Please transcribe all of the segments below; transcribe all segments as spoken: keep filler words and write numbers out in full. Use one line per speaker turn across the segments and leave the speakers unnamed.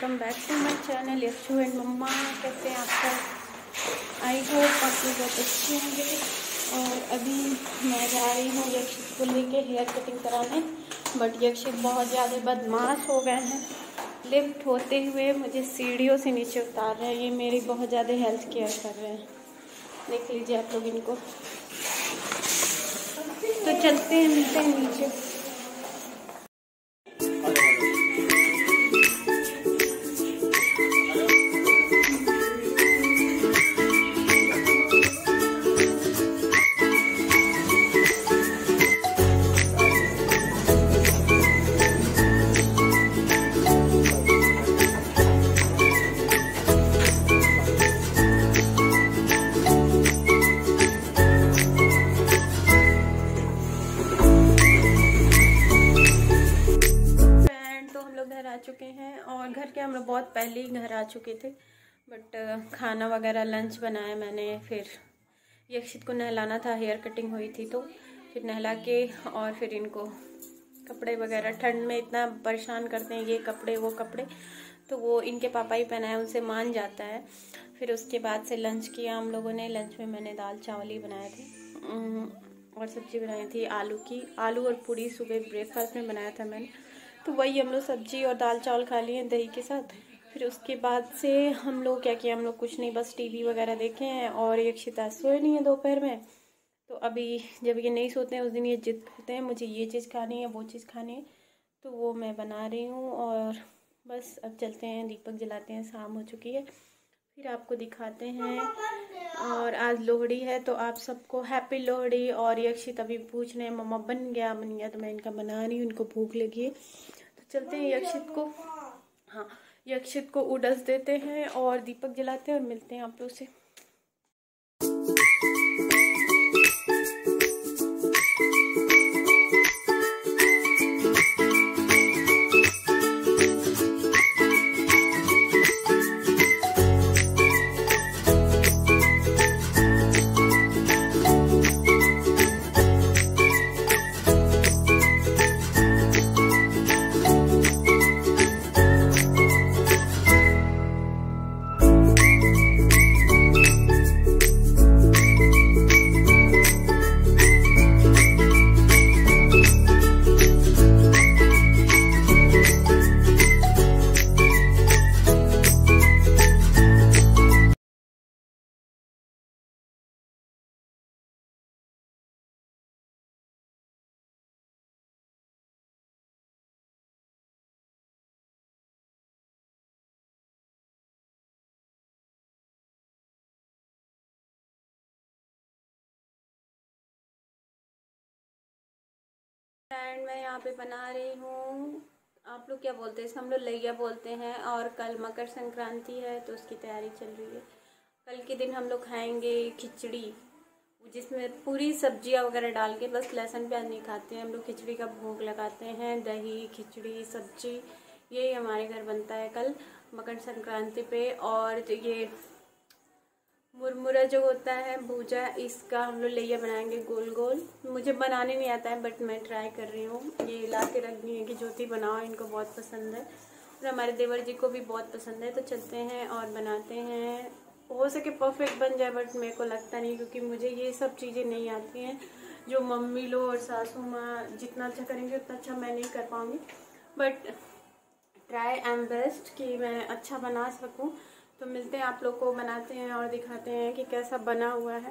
Welcome back to my channel Yashu and mamma. कैसे हैं आप सब? आई होप आप लोग बहुत अच्छे होंगे। और अभी मैं जा रही हूँ यक्षित को लेके हेयर कटिंग कराने, बट यक्षित बहुत ज़्यादा बदमाश हो गए हैं। लिफ्ट होते हुए मुझे सीढ़ियों से नीचे उतार रहे हैं। ये मेरी बहुत ज़्यादा हेल्थ केयर कर रहे हैं, देख लीजिए आप लोग इनको। तो चलते हैं, मिलते हैं नीचे। आ चुके हैं और घर के हम लोग बहुत पहले ही घर आ चुके थे, बट खाना वगैरह लंच बनाया मैंने। फिर यक्षित को नहलाना था, हेयर कटिंग हुई थी, तो फिर नहला के और फिर इनको कपड़े वगैरह, ठंड में इतना परेशान करते हैं ये कपड़े वो कपड़े, तो वो इनके पापा ही पहनाए, उनसे मान जाता है। फिर उसके बाद से लंच किया हम लोगों ने। लंच में मैंने दाल चावल ही बनाए थे और सब्जी बनाई थी आलू की। आलू और पूरी सुबह ब्रेकफास्ट में बनाया था मैंने, तो वही हम लोग सब्जी और दाल चावल खा लिए दही के साथ। फिर उसके बाद से हम लोग क्या किया, हम लोग कुछ नहीं, बस टीवी वगैरह देखे हैं। और यक्षिता सोए नहीं है दोपहर में, तो अभी जब ये नहीं सोते हैं उस दिन ये जिद करते हैं मुझे ये चीज़ खानी है वो चीज़ खानी है, तो वो मैं बना रही हूँ। और बस अब चलते हैं, दीपक जलाते हैं, शाम हो चुकी है, फिर आपको दिखाते हैं। और आज लोहड़ी है, तो आप सबको हैप्पी लोहड़ी। और यक्षित अभी पूछ रहे हैं मम्मा बन गया बन गया, तो मैं इनका बना रही हूँ, इनको भूख लगी है। तो चलते हैं यक्षित को, हाँ यक्षित को उड़स देते हैं और दीपक जलाते हैं और मिलते हैं आप लोग से। एंड मैं यहाँ पे बना रही हूँ, आप लोग क्या बोलते हैं, हम लोग लैया बोलते हैं। और कल मकर संक्रांति है, तो उसकी तैयारी चल रही है। कल के दिन हम लोग खाएंगे खिचड़ी, जिसमें पूरी सब्जियाँ वगैरह डाल के, बस लहसुन प्याज नहीं खाते हैं हम लोग। खिचड़ी का भोग लगाते हैं, दही खिचड़ी सब्जी, यही हमारे घर बनता है कल मकर संक्रांति पे। और ये मुरमुरा जो होता है भूजा, इसका हम लोग लैया बनाएंगे गोल गोल। मुझे बनाने नहीं आता है, बट मैं ट्राई कर रही हूँ। ये ला के रख दी है कि ज्योति बनाओ, इनको बहुत पसंद है और हमारे देवर जी को भी बहुत पसंद है। तो चलते हैं और बनाते हैं। हो सके परफेक्ट बन जाए, बट मेरे को लगता नहीं, क्योंकि मुझे ये सब चीज़ें नहीं आती हैं। जो मम्मी लोग और सासू माँ जितना अच्छा करेंगे उतना अच्छा मैं नहीं कर पाऊँगी, बट ट्राई एम बेस्ट कि मैं अच्छा बना सकूँ। तो मिलते हैं आप लोग को, बनाते हैं और दिखाते हैं कि कैसा बना हुआ है।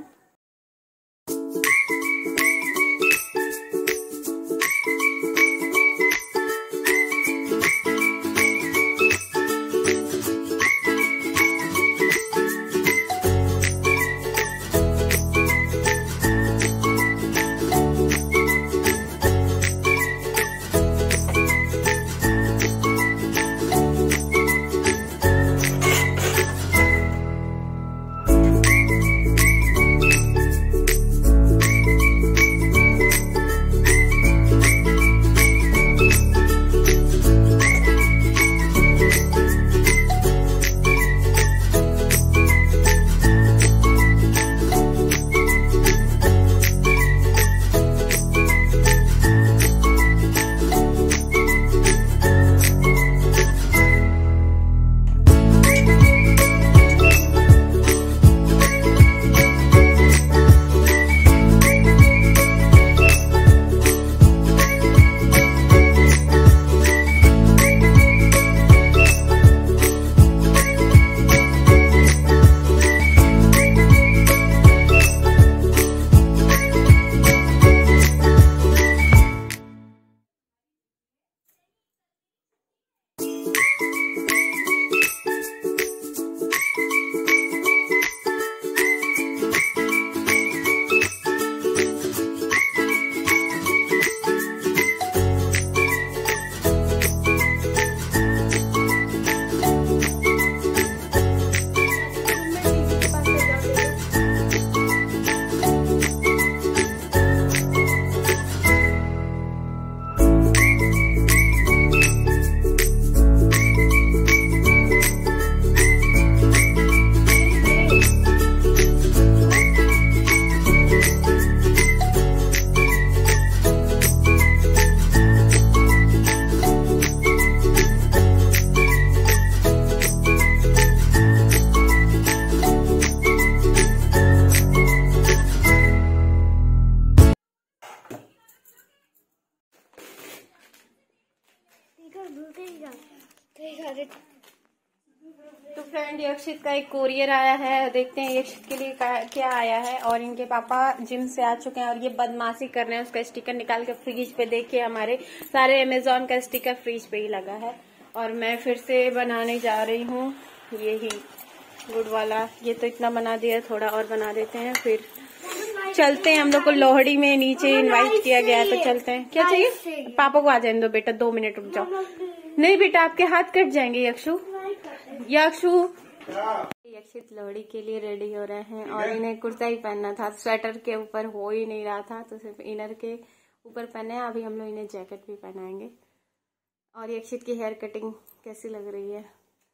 तो फ्रेंड यक्षित का एक कोरियर आया है, देखते हैं यक्षित के लिए क्या आया है। और इनके पापा जिम से आ चुके हैं और ये बदमाशी कर रहे हैं, उसका स्टिकर निकाल के फ्रिज पे। देखिए हमारे सारे अमेजोन का स्टिकर फ्रिज पे ही लगा है। और मैं फिर से बनाने जा रही हूँ यही गुड़ वाला। ये तो इतना बना दिया, थोड़ा और बना देते हैं, फिर चलते हैं। हम लोग को लोहड़ी में नीचे इनवाइट किया गया है, तो चलते हैं। क्या चाहिए? पापा को आ जाने दो बेटा, दो मिनट रुक जाओ। नहीं बेटा, आपके हाथ कट जाएंगे यक्षु। यक्षु यक्षित लोहड़ी के लिए रेडी हो रहे हैं और इन्हें कुर्ता ही पहनना था, स्वेटर के ऊपर हो ही नहीं रहा था, तो सिर्फ इनर के ऊपर पहने। अभी हम लोग इन्हें जैकेट भी पहनाएंगे। और यक्षित की हेयर कटिंग कैसी लग रही है?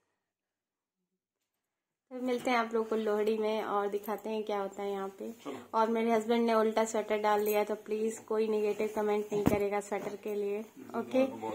फिर मिलते हैं आप लोग को लोहड़ी में और दिखाते हैं क्या होता है यहाँ पे। और मेरे हस्बैंड ने उल्टा स्वेटर डाल लिया, तो प्लीज कोई निगेटिव कमेंट नहीं करेगा स्वेटर के लिए, ओके।